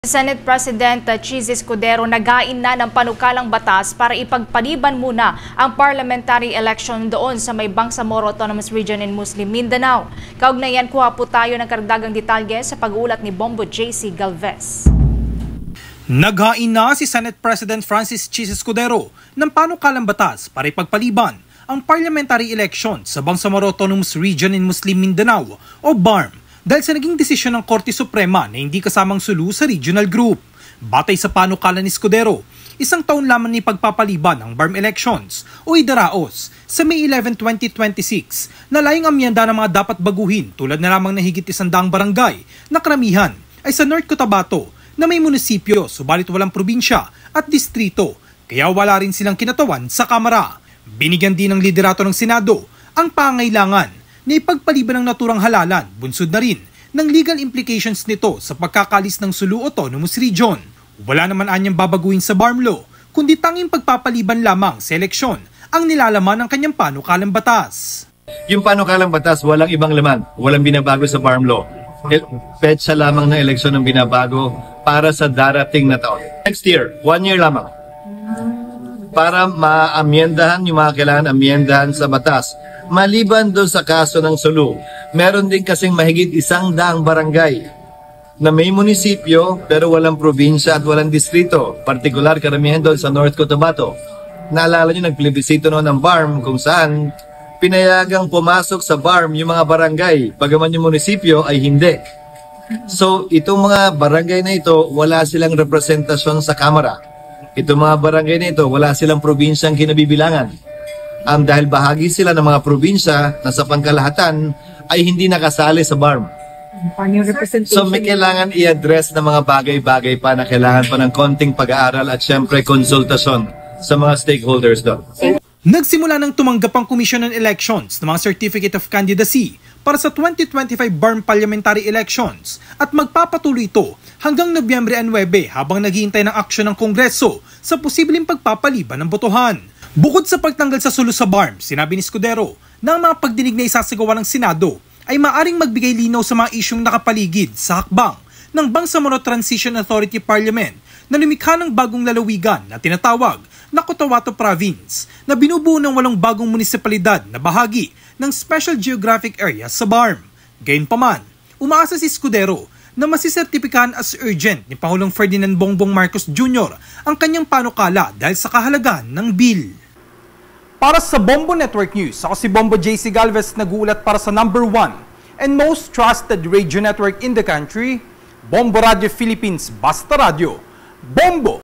Senate President Chizzy Escudero nagain na ng panukalang batas para ipagpaliban muna ang parliamentary election doon sa may Bangsamoro Autonomous Region in Muslim Mindanao. Kaugnayan, kuha po tayo ng karagdagang detalye sa pag-uulat ni Bombo JC Galvez. Naghain na si Senate President Francis Chizzy Escudero ng panukalang batas para ipagpaliban ang parliamentary election sa Bangsamoro Autonomous Region in Muslim Mindanao o BARM dahil sa naging desisyon ng Korte Suprema na hindi kasamang sulu sa regional group. Batay sa panukala ni Escudero, isang taon lamang ni pagpapaliban ang BARM elections o idaraos sa May 11, 2026 na layong amyenda ng mga dapat baguhin tulad na lamang na higit 100 barangay na karamihan ay sa North Cotabato na may munisipyo subalit walang probinsya at distrito kaya wala rin silang kinatawan sa Kamara. Binigyan din ng liderato ng Senado ang pangailangan na ipagpaliban ng naturang halalan, bunsod na rin ng legal implications nito sa pagkakalis ng Sulu Autonomous Region. Wala naman anyang babaguhin sa BARM law, kundi tanging pagpapaliban lamang sa eleksyon ang nilalaman ng kanyang panukalang batas. Yung panukalang batas, walang ibang laman, walang binabago sa BARM law. Petsa lamang ng eleksyon ang binabago para sa darating na taon. Next year, 1 year lamang. Para ma-amyendahan yung mga kailangan amyendahan sa batas. Maliban doon sa kaso ng Sulu, meron din kasing mahigit 100 barangay na may munisipyo pero walang probinsya at walang distrito. Partikular karamihan doon sa North Cotabato. Naalala nyo, nagplebisito noon ng BARM kung saan pinayagang pumasok sa BARM yung mga barangay, bagaman yung munisipyo ay hindi. So, itong mga barangay na ito, wala silang representasyon sa Kamara. Itong mga barangay na ito, wala silang probinsyang kinabibilangan. Dahil bahagi sila ng mga probinsya na sa pangkalahatan ay hindi nakasali sa BARM. So may kailangan i-address na mga bagay-bagay pa na kailangan pa ng konting pag-aaral at syempre konsultasyon sa mga stakeholders doon. Nagsimula ng tumanggap ang Commission on Elections ng mga Certificate of Candidacy para sa 2025 BARM Parliamentary Elections at magpapatuloy ito hanggang Nobyembre 9 habang naghihintay ng aksyon ng Kongreso sa posibleng pagpapaliban ng botohan. Bukod sa pagtanggal sa sulu sa BARM, sinabi ni Escudero na ang mga pagdinig na isasagawa ng Senado ay maaring magbigay linaw sa mga isyong nakapaligid sa hakbang ng Bangsamoro Transition Authority Parliament na lumikha ng bagong lalawigan na tinatawag na Cotabato Province na binubuo ng 8 bagong munisipalidad na bahagi ng Special Geographic Area sa BARM. Gayunpaman, umaasa si Escudero na masisertipikahan as urgent ni Pangulong Ferdinand Bongbong Marcos Jr. ang kanyang panukala dahil sa kahalagahan ng bill. Para sa Bombo Network News, ako si Bombo JC Galvez, nag-uulat para sa number 1 and most trusted radio network in the country, Bombo Radio Philippines, Basta Radio. Bombo!